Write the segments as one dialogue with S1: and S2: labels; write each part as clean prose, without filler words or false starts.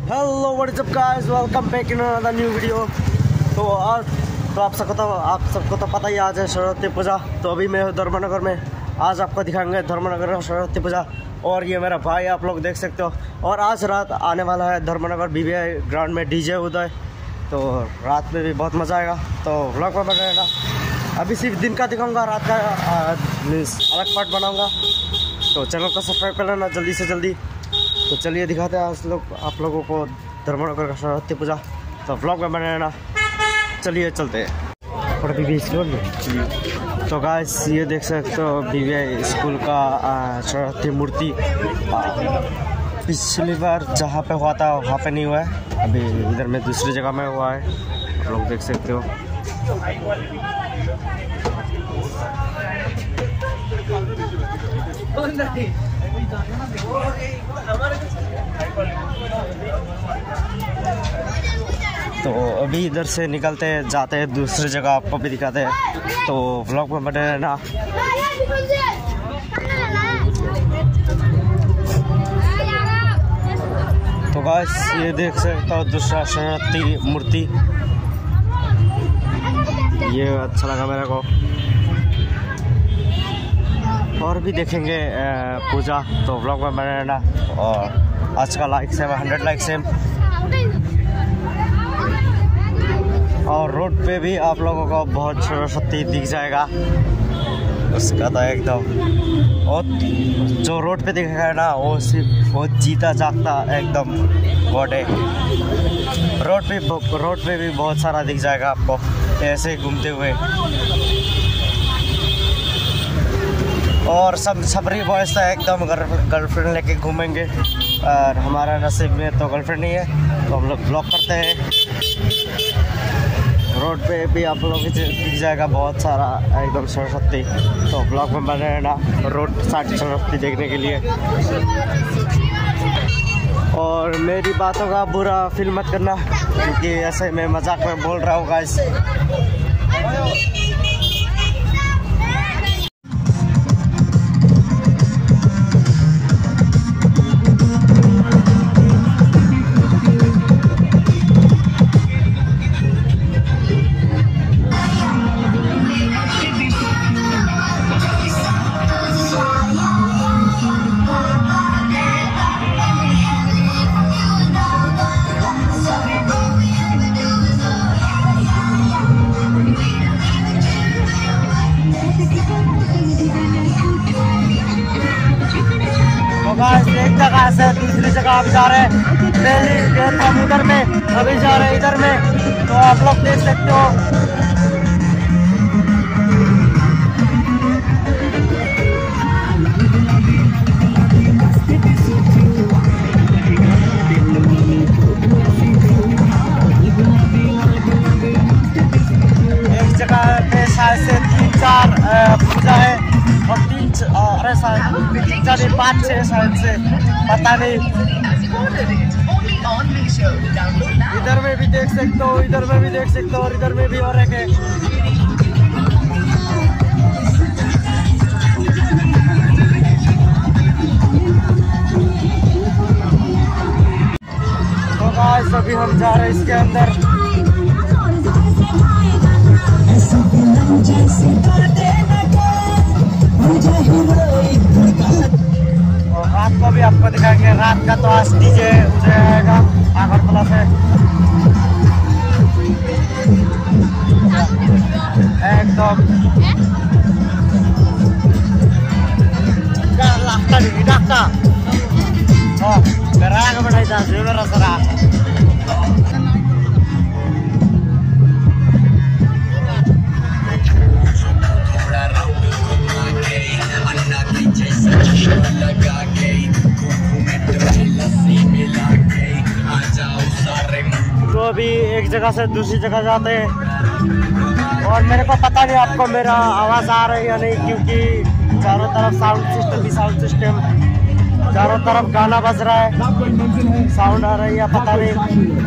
S1: Hello what's up guys, welcome back in another new video. तो आज तो आप सबको तो पता ही आज है सरस्वती पूजा। तो अभी मैं धर्मनगर में, आज आपको दिखाएंगे धर्मनगर का सरस्वती पूजा। और ये मेरा भाई आप लोग देख सकते हो। और आज रात आने वाला है धर्मनगर BBI ग्राउंड में डीजे उदय। तो रात में भी बहुत मज़ा आएगा, तो व्लॉग में बने रहना। अभी सिर्फ दिन का दिखाऊंगा, रात का अलग पार्ट बनाऊंगा। तो चैनल को सब्सक्राइब कर लेना जल्दी से जल्दी। तो चलिए दिखाते हैं आज आप लोगों को धर्मनगर का सरस्वती पूजा। तो व्लॉग में बने रहना, चलिए चलते हैं। तो गाइस ये देख सकते हो BBI स्कूल का सरस्वती मूर्ति। पिछली बार जहाँ पे हुआ था वहाँ पे नहीं हुआ है, अभी इधर में दूसरी जगह में हुआ है, आप लोग देख सकते हो। तो अभी इधर से निकलते हैं, जाते हैं दूसरी जगह, आपको भी दिखाते हैं। तो व्लॉग में बने रहना। तो गाइस ये देख सकते हो दूसरा सरस्वती मूर्ति, ये अच्छा लगा मेरे को। और भी देखेंगे पूजा, तो व्लॉग में बने रहना। और आज का लाइक से 100 लाइक से। और रोड पे भी आप लोगों को बहुत सरस्वती दिख जाएगा उसका, तो एकदम। और जो रोड पे दिखेगा ना वो सिर्फ वो जीता जागता एकदम गॉड है। रोड पे भी बहुत सारा दिख जाएगा आपको ऐसे ही घूमते हुए। और सब छपरी बॉयज तो एकदम गर्लफ्रेंड लेके घूमेंगे। और हमारा नसीब में तो गर्लफ्रेंड नहीं है, तो हम लोग ब्लॉग करते हैं। रोड पे भी आप लोगों को दिख जाएगा बहुत सारा एकदम सरस्वती। तो ब्लॉग में बने रहना रोड साइड सरस्वती देखने के लिए। और मेरी बातों का बुरा फील मत करना, क्योंकि ऐसे मैं मजाक में बोल रहा हूँ गाइस। एक जगह से दूसरी जगह आप जा रहे हैं, पहले हम उधर में, अभी जा रहे हैं इधर में। तो आप लोग देख सकते हो। एक जगह पे शायद से 3-4 पूजा है, और 5-6 शायद से, पता नहीं। इधर में भी देख सकते हो, इधर में भी देख सकते हो, और इधर में भी और एक है। तो गाइस अभी हम जा रहे हैं इसके अंदर। और रात को भी आपको दिखाएंगे, रात का तो आज डीजे उजाएगा अगरतला से एकदम। तो अभी एक जगह से दूसरी जगह जाते हैं। और मेरे को पता नहीं आपको मेरा आवाज़ आ रही है या नहीं, क्योंकि चारों तरफ साउंड सिस्टम चारों तरफ गाना बज रहा है, साउंड आ रही है पता नहीं।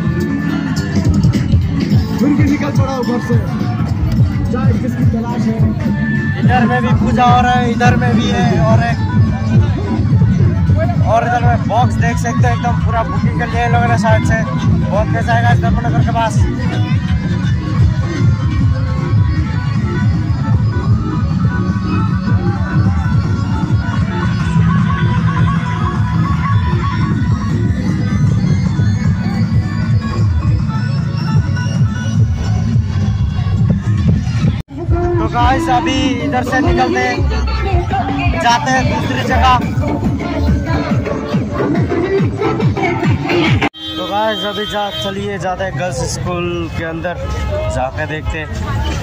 S1: निकल पड़ा ऊपर से, किसकी तलाश है। इधर में भी पूजा हो रहा है, इधर में भी है, और और इधर में बॉक्स देख सकते हो, एकदम पूरा बुकिंग कर लिया इन लोगों ने साइड से। बहुत कैसा आएगा इस धर्मनगर के पास। तो गाइस अभी इधर से निकलते जाते हैं दूसरी जगह। तो गाइस अभी चलिए जाते हैं गर्ल्स स्कूल के अंदर, जाके देखते हैं।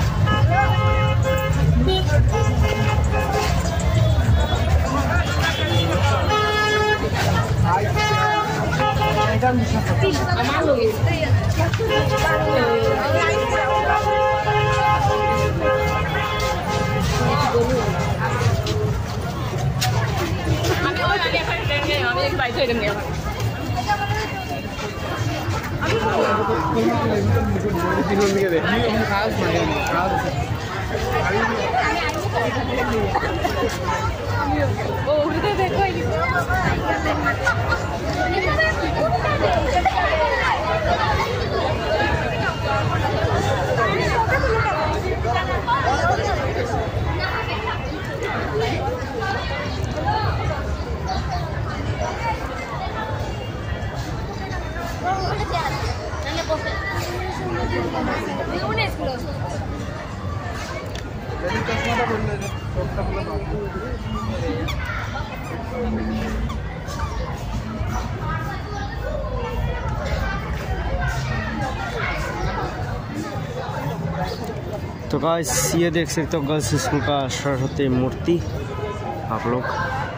S1: तो गाइस ये देख सकते हो गर्ल्स स्कूल का सरस्वती मूर्ति आप लोग।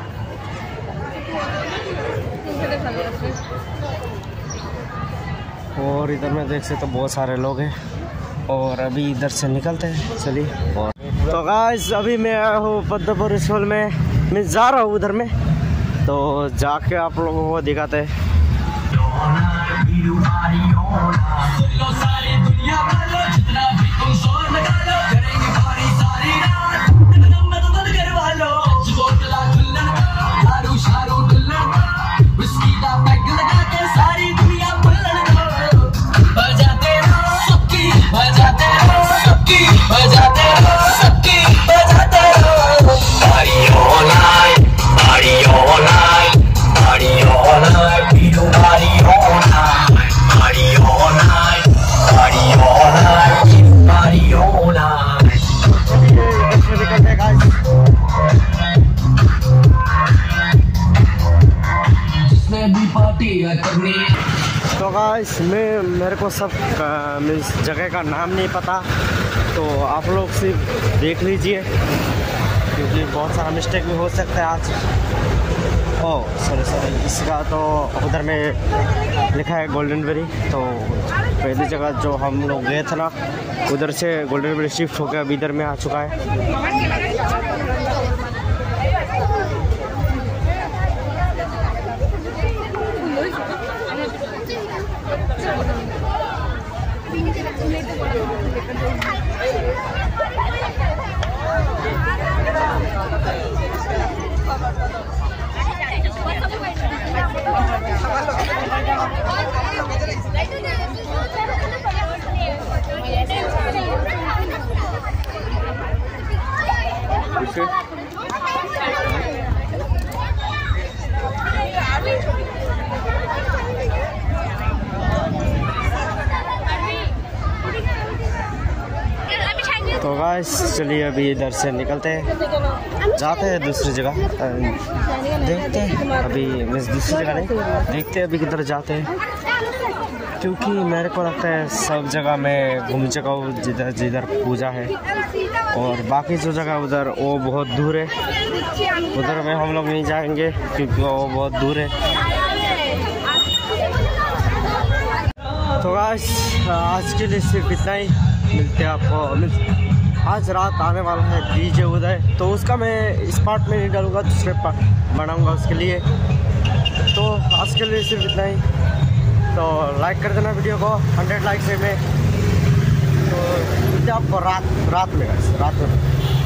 S1: और इधर में देख सकते हो बहुत सारे लोग हैं और अभी इधर से निकलते हैं, चलिए। और तो गाइस अभी मैं आया हूँ पद्मपुर स्कूल में, मैं जा रहा हूँ उधर में, तो जाके आप लोगों को दिखाते हैं। तो गाइस मेरे को सब इस जगह का नाम नहीं पता, तो आप लोग सिर्फ देख लीजिए क्योंकि बहुत सारा मिस्टेक भी हो सकता है आज। ओह सॉरी इसका तो उधर में लिखा है गोल्डन बेरी, तो पहली जगह जो हम लोग गए थे ना उधर से गोल्डन बेरी शिफ्ट होकर अभी इधर में आ चुका है। तो गाइस चलिए अभी इधर से निकलते हैं, जाते हैं दूसरी जगह, देखते हैं अभी दूसरी जगह नहीं, देखते हैं अभी किधर जाते हैं, क्योंकि मेरे को लगता है सब जगह मैं घूम चुका हूँ जिधर जिधर पूजा है, और बाकी जो जगह उधर वो बहुत दूर है, उधर में हम लोग नहीं जाएंगे क्योंकि वो बहुत दूर है। तो गाइस आज के लिए सिर्फ इतना ही, मिलते हैं आपको। आज रात आने वाला है डीजे उदय, तो उसका मैं इस पार्ट में नहीं डालूंगा, दूसरे पार्ट बनाऊंगा उसके लिए। तो आज के लिए सिर्फ इतना ही, तो लाइक कर देना वीडियो को 100 लाइक से में। तो मिलते हैं आपको रात में।